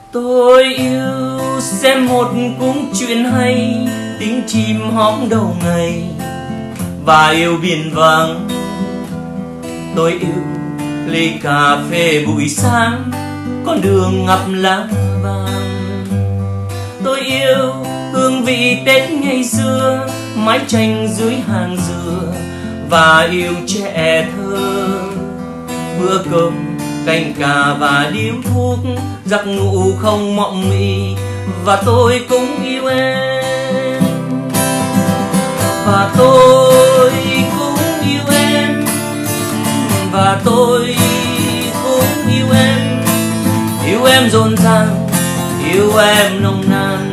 Tôi yêu xem một cuốn chuyện hay, tiếng chim hót đầu ngày và yêu biển vắng. Tôi yêu ly cà phê buổi sáng, con đường ngập lá vàng. Tôi yêu hương vị Tết ngày xưa, mái tranh dưới hàng dừa và yêu trẻ thơ. Bữa cơm canh cà và điếu thuốc, giấc ngủ không mộng mị, và tôi cũng yêu em. Và tôi cũng yêu em, và tôi cũng yêu em. Yêu em rộn ràng, yêu em nồng nàn.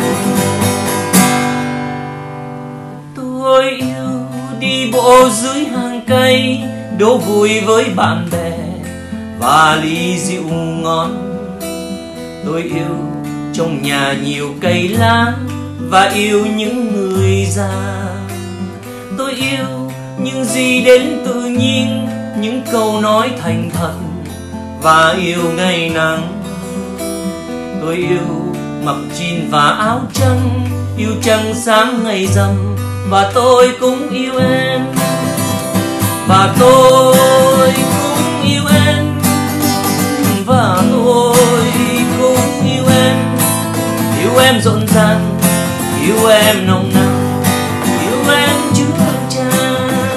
Tôi yêu đi bộ dưới hàng cây, đố vui với bạn bè và ly rượu ngon. Tôi yêu trong nhà nhiều cây lá và yêu những người già. Tôi yêu những gì đến tự nhiên, những câu nói thành thật và yêu ngày nắng. Tôi yêu mặc jean và áo trắng, yêu trăng sáng ngày rằm, và tôi cũng yêu em. Và tôi cũng yêu em, và tôi cũng yêu em. Yêu em rộn ràng, yêu em nồng nàn, yêu em chứa chan.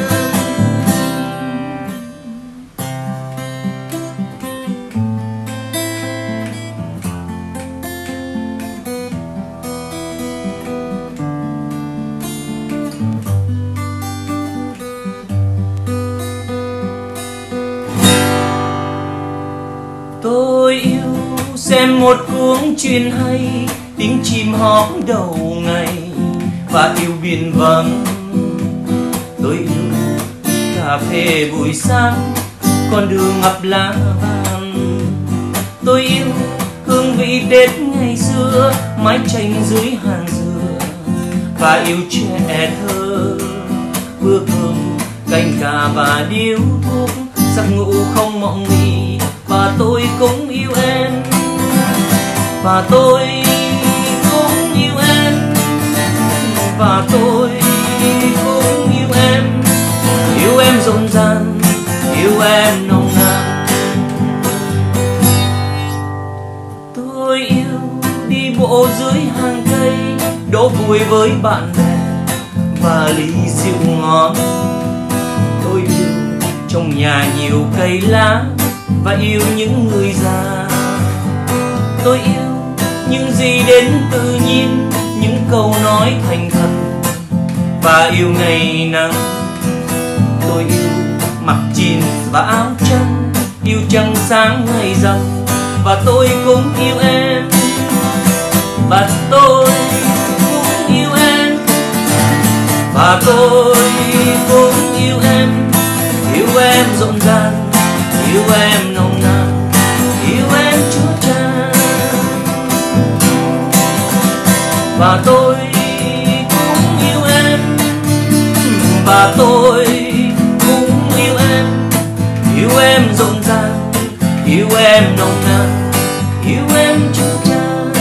Tôi yêu xem một cuốn chuyện hay, tiếng chim hót đầu ngày và yêu biển vắng. Tôi yêu cà phê buổi sáng, con đường ngập lá vàng. Tôi yêu hương vị Tết ngày xưa, mái tranh dưới hàng dừa và yêu trẻ thơ. Bữa cơm canh cà và điếu thuốc, giấc ngủ không mộng mị, và tôi cũng yêu em. Và tôi cũng yêu em, và tôi cũng yêu em. Yêu em rộn ràng, yêu em nồng nàn. Tôi yêu đi bộ dưới hàng cây, đố vui với bạn bè và ly rượu ngon. Tôi yêu trong nhà nhiều cây lá và yêu những người già. Tôi yêu những gì đến tự nhiên, những câu nói thành thật và yêu ngày nắng. Tôi yêu mặc jean và áo trắng, yêu trăng sáng ngày rằm, và tôi cũng yêu em. Và tôi cũng yêu em, và tôi cũng yêu em. Yêu em rộn ràng, yêu em nồng nàn, yêu em chứa chan. Và tôi cũng yêu em, và tôi cũng yêu em. Yêu em rộn ràng, yêu em nồng nàn, yêu em chứa chan.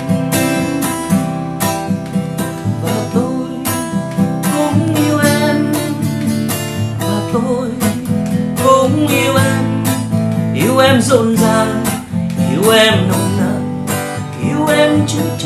Và tôi cũng yêu em, và tôi cũng yêu em. Yêu em rộn ràng, yêu em nồng nàn, yêu em chứa chan.